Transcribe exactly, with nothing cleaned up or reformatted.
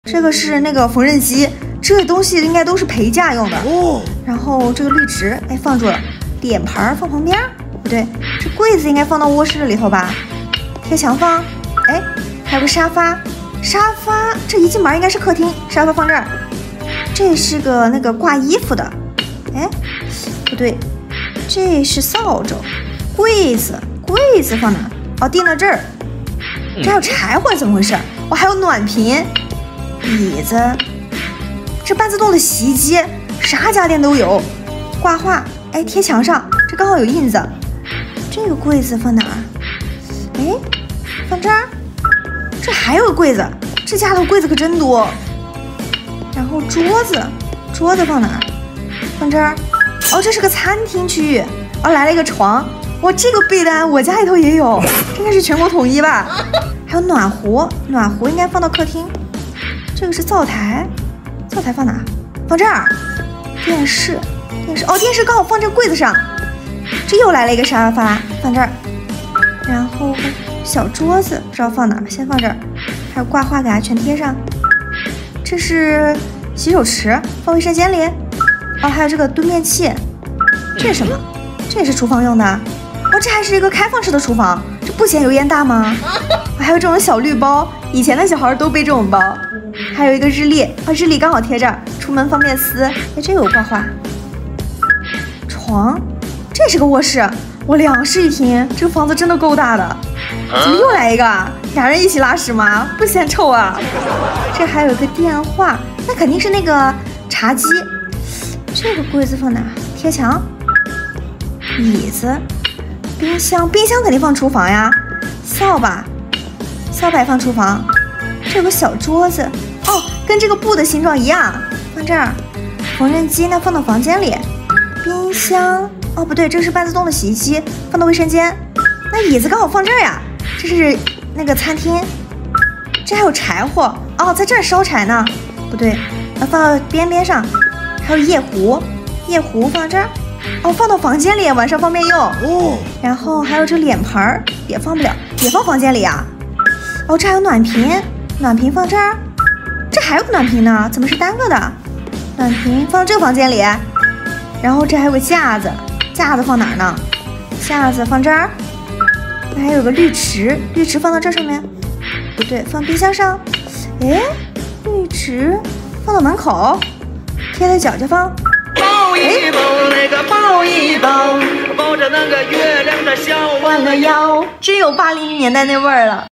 这个是那个缝纫机，这东西应该都是陪嫁用的。哦。然后这个绿植，哎，放住了。脸盘放旁边，不对，这柜子应该放到卧室里头吧？贴墙放。哎，还有个沙发，沙发这一进门应该是客厅，沙发放这儿。这是个那个挂衣服的，哎，不对，这是扫帚。柜子，柜子放哪？哦，钉到这儿。这还有柴火，怎么回事？哦，还有暖瓶。椅子，这半自动的洗衣机，啥家电都有。挂画，哎，贴墙上，这刚好有印子。这个柜子放哪儿？哎，放这儿。这还有个柜子，这家的柜子可真多。然后桌子，桌子放哪儿？放这儿。哦，这是个餐厅区域。哦，来了一个床。哇，这个被单我家里头也有，应该是全国统一吧。还有暖壶，暖壶应该放到客厅。这个是灶台，灶台放哪？放这儿。电视，电视，哦，电视刚好放这个柜子上。这又来了一个沙发，放这儿。然后小桌子不知道放哪，先放这儿。还有挂画，给它全贴上。这是洗手池，放卫生间里。哦，还有这个蹲便器，这是什么？这也是厨房用的。哦，这还是一个开放式的厨房，这不嫌油烟大吗？还有这种小绿包，以前的小孩都背这种包。还有一个日历，啊，日历刚好贴这儿，出门方便撕。哎，这有挂画。床，这是个卧室，我两室一厅，这个房子真的够大的。怎么又来一个？俩人一起拉屎吗？不嫌臭啊？这还有一个电话，那肯定是那个茶几。这个柜子放哪？贴墙。椅子，冰箱，冰箱肯定放厨房呀。扫把，扫把放厨房。这有个小桌子，哦，跟这个布的形状一样，放这儿。缝纫机那放到房间里。冰箱，哦不对，这是半自动的洗衣机，放到卫生间。那椅子刚好放这儿呀，这是那个餐厅。这还有柴火，哦，在这儿烧柴呢，不对，要放到边边上。还有夜壶，夜壶放这儿，哦，放到房间里，晚上方便用。哦，然后还有这脸盆儿也放不了，也放房间里啊。哦，这还有暖瓶。暖瓶放这儿，这还有个暖瓶呢，怎么是单个的？暖瓶放这个房间里，然后这还有个架子，架子放哪儿呢？架子放这儿，那还有个绿植，绿植放到这上面，不对，放冰箱上。哎，绿植放到门口，贴在脚下放。抱一抱那个抱一抱，抱着那个月亮的小弯了腰，真有八零年代那味儿了。